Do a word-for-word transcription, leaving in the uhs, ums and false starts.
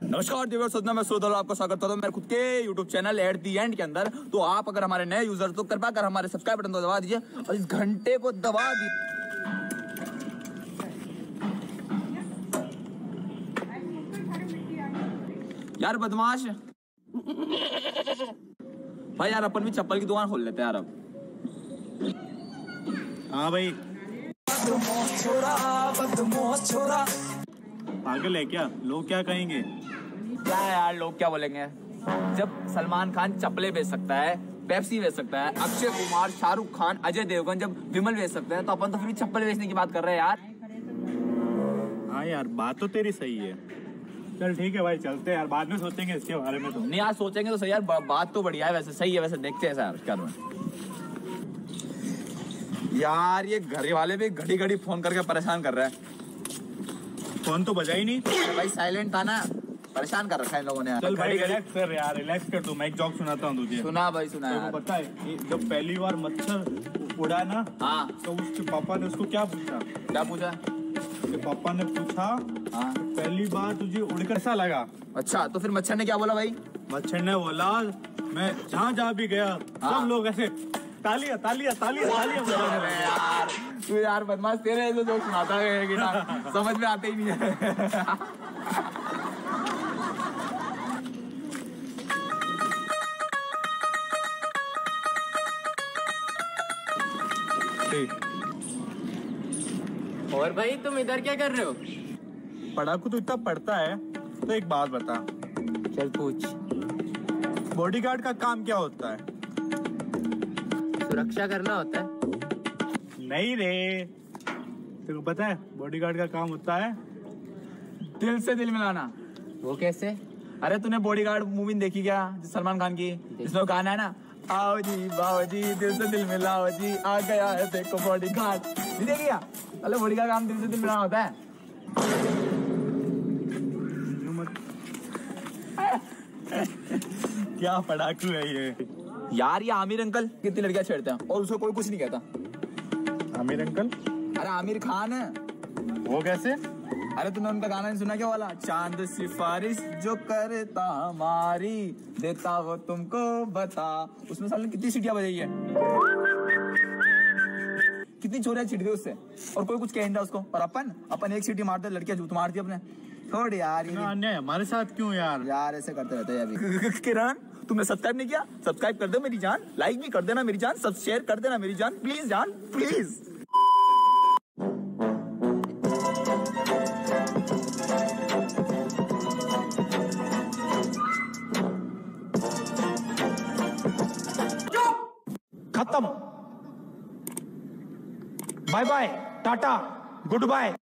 नमस्कार देवर सदना में श्रोता आपका स्वागत करता हूं मेरे खुद के YouTube channel at the end के अंदर। तो आप अगर हमारे नए यूजर तो कृपया कर हमारे सब्सक्राइब बटन को दबा दीजिए और इस घंटे को दबा दीजिए। यार बदमाश भाई यार अपन भी चप्पल की दुकान खोल लेते हैं यार अब। हाँ भाई पागल है क्या? लोग क्या कहेंगे? क्या है यार लोग क्या बोलेंगे? जब सलमान खान चप्पलें बेच सकता है, पेप्सी बेच सकता है, अक्षय कुमार, शाहरुख खान, अजय देवगन जब विमल बेच सकते हैं तो अपन तो फिर भी चप्पल बेचने की बात कर रहे हैं यार। हाँ यार बात तो तेरी सही है। चल ठीक है भाई चलते हैं यार, बाद में सोचेंगे इसके बारे में। तो नहीं यार सोचेंगे तो सही यार, बात तो बढ़िया है वैसे, सही है वैसे, देखते हैं यार क्या में। यार ये घर वाले भी घड़ी घड़ी फोन करके परेशान कर रहे हैं। फोन तो बजा ही नहीं भाई, साइलेंट था ना, परेशान कर रखा है इन लोगों ने। चल भाई रिलैक्स कर यार, रिलैक्स कर। तू मैं एक जोक सुनाता हूँ तुझे। सुना भाई सुना यार। तो पता है जब पहली बार मच्छर उड़ा ना, हाँ, तो उसके पापा ने उसको क्या पूछा? क्या पूछा? उसके पापा ने पूछा, हाँ, पहली बार तुझे उड़ कैसा लगा? अच्छा, तो फिर मच्छर ने क्या बोला भाई? मच्छर ने बोला मैं जहाँ जहाँ भी गया हाँ? सब लोग ऐसे तालियां तालियां तालियां तालियां। यार तू यार बदमाश, तेरे ऐसे जोक सुनाता है कि ना समझ में आते ही नहीं है। और भाई तुम इधर क्या कर रहे हो? पढ़ाकू तो इतना पढ़ता है, तो एक बात बता। चल पूछ। बॉडीगार्ड का काम क्या होता है? सुरक्षा करना होता है। नहीं रे, तेरे को पता है बॉडीगार्ड का काम होता है दिल से दिल मिलाना। वो कैसे? अरे तूने बॉडीगार्ड मूवी देखी क्या, सलमान खान की, जिसमें गाना है ना, आओ जी बाओ जी दिल से दिल मिलाओ जी, आ गया है देखो बॉडीगार्ड। नहीं देखी क्या? अरे बॉडीगार्ड काम दिल से दिल मिलाना होता है। क्या पढ़ाकू है ये यार। ये आमिर अंकल कितनी लड़कियां छेड़ते हैं और उसको कोई कुछ नहीं कहता। आमिर अंकल? अरे आमिर खान है वो कैसे? अरे तुमने उनका गाना नहीं सुना क्या वाला, चांद सिफारिश जो करता हमारी देता वो तुमको बता। उसमें साले कितनी सीटियां बजाई है, कितनी चोरियां छिड़ गई उससे, और कोई कुछ कह नहीं रहा उसको। और अपन अपन एक सीटी मारते, लड़कियां जूत मारती अपने। थोड़ी यार ये अन्याय हमारे साथ क्यों यार? यार ऐसे करते रहते हैं अभी। किरण तुमने सब्सक्राइब नहीं किया? सब्सक्राइब कर दो मेरी जान, लाइक भी कर देना मेरी जान, सब शेयर कर देना मेरी जान, प्लीज जान प्लीज। खत्म। Bye bye, tata, good bye.